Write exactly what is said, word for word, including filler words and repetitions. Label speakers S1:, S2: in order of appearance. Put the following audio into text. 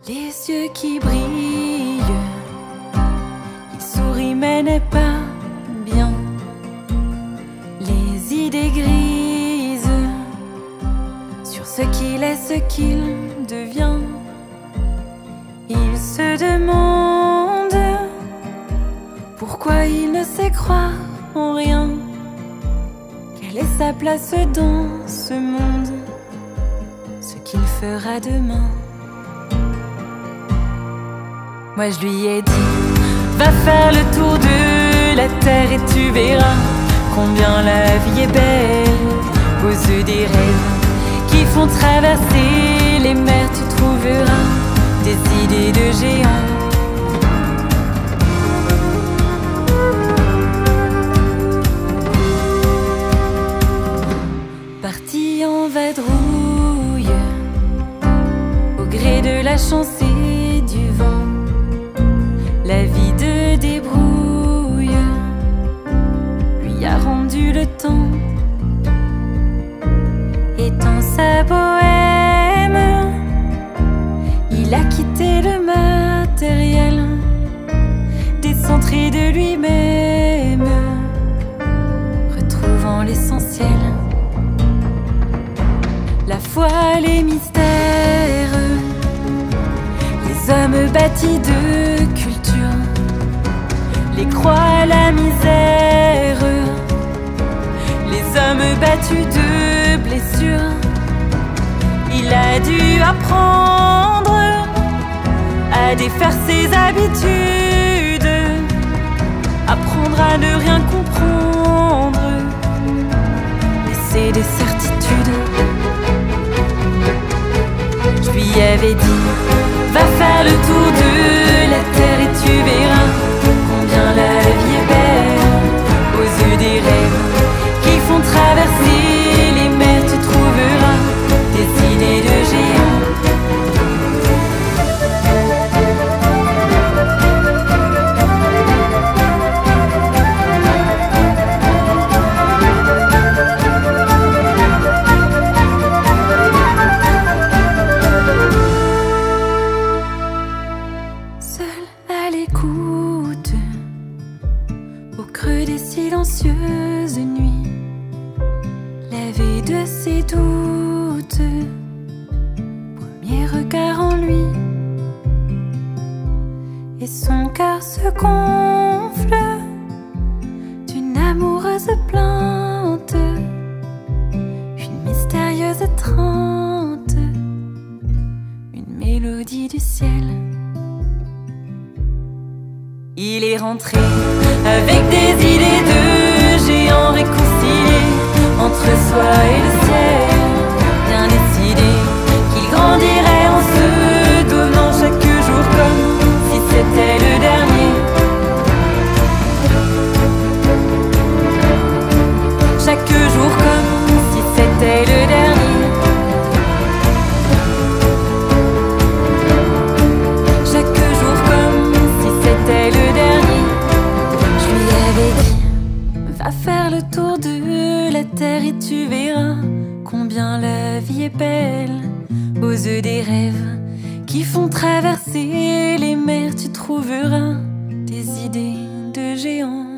S1: Les yeux qui brillent, il sourit mais n'est pas bien. Les idées grises sur ce qu'il est, ce qu'il devient. Il se demande pourquoi il ne sait croire en rien. Quelle est sa place dans ce monde? Ce qu'il fera demain. Moi je lui ai dit, va faire le tour de la terre et tu verras combien la vie est belle. Aux yeux des rêves qui font traverser les mers, tu trouveras des idées de géants. Parti en vadrouille, au gré de la chance et du vent, la vie de débrouille lui a rendu le temps. Étant sa bohème, il a quitté le matériel, décentré de lui-même, retrouvant l'essentiel. La foi, les mystères, les hommes bâtis de culture, les croix, la misère, les hommes battus de blessures. Il a dû apprendre à défaire ses habitudes, apprendre à ne rien comprendre, laisser des certitudes. Je lui avais dit, va faire le tour de la terre et tu verras combien la vie est belle. Aux yeux des rêves qui font traverser les mers, tu trouveras des idées de géants. Au creux des silencieuses nuits, lavé de ses doutes, premier regard en lui, et son cœur se gonfle d'une amoureuse plainte, une mystérieuse étreinte, une mélodie du ciel. Il est rentré avec des idées de géants réconciliés entre soi et le ciel, bien décidé qu'il grandirait en se donnant chaque jour comme si c'était le dernier. Chaque jour comme si c'était le dernier. Faire le tour de la terre et tu verras combien la vie est belle. Aux yeux des rêves qui font traverser les mers, tu trouveras des idées de géants.